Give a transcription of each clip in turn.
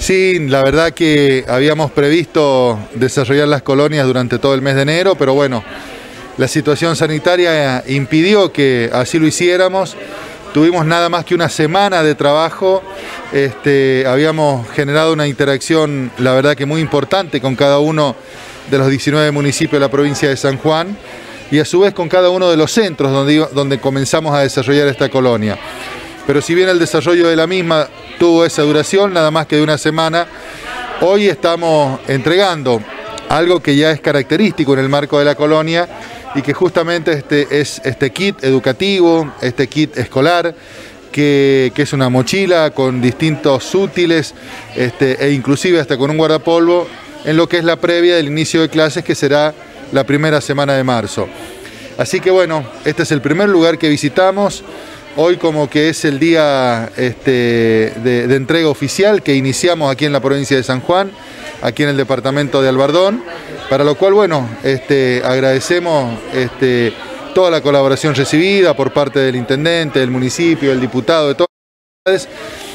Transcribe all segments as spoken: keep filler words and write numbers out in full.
Sí, la verdad que habíamos previsto desarrollar las colonias durante todo el mes de enero, pero bueno, la situación sanitaria impidió que así lo hiciéramos. Tuvimos nada más que una semana de trabajo, este, habíamos generado una interacción, la verdad que muy importante con cada uno de los diecinueve municipios de la provincia de San Juan y a su vez con cada uno de los centros donde, donde comenzamos a desarrollar esta colonia. Pero si bien el desarrollo de la misma tuvo esa duración, nada más que de una semana, hoy estamos entregando algo que ya es característico en el marco de la colonia y que justamente este, es este kit educativo, este kit escolar, que, que es una mochila con distintos útiles este, e inclusive hasta con un guardapolvo en lo que es la previa del inicio de clases, que será la primera semana de marzo. Así que bueno, este es el primer lugar que visitamos. Hoy como que es el día este, de, de entrega oficial que iniciamos aquí en la provincia de San Juan, aquí en el departamento de Albardón, para lo cual, bueno, este, agradecemos este, toda la colaboración recibida por parte del intendente, del municipio, del diputado, de todas las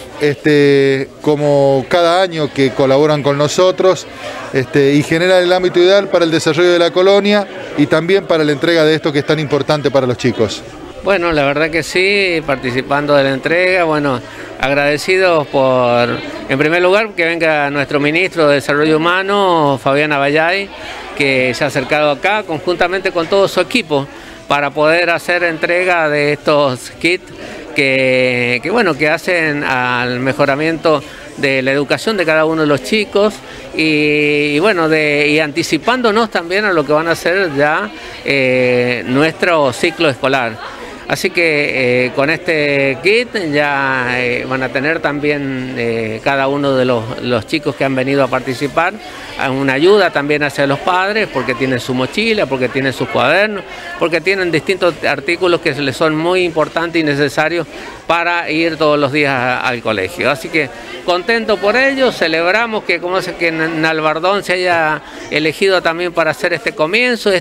este, como cada año que colaboran con nosotros este, y generan el ámbito ideal para el desarrollo de la colonia y también para la entrega de esto que es tan importante para los chicos. Bueno, la verdad que sí, participando de la entrega, bueno, agradecidos por, en primer lugar, que venga nuestro ministro de Desarrollo Humano, Fabián Abayay, que se ha acercado acá conjuntamente con todo su equipo para poder hacer entrega de estos kits que, que, bueno, que hacen al mejoramiento de la educación de cada uno de los chicos y, y bueno, de, y anticipándonos también a lo que van a ser ya eh, nuestro ciclo escolar. Así que eh, con este kit ya eh, van a tener también eh, cada uno de los, los chicos que han venido a participar una ayuda también hacia los padres, porque tienen su mochila, porque tienen sus cuadernos, porque tienen distintos artículos que les son muy importantes y necesarios para ir todos los días a, al colegio. Así que contento por ello, celebramos que, como es que en Albardón se haya elegido también para hacer este comienzo,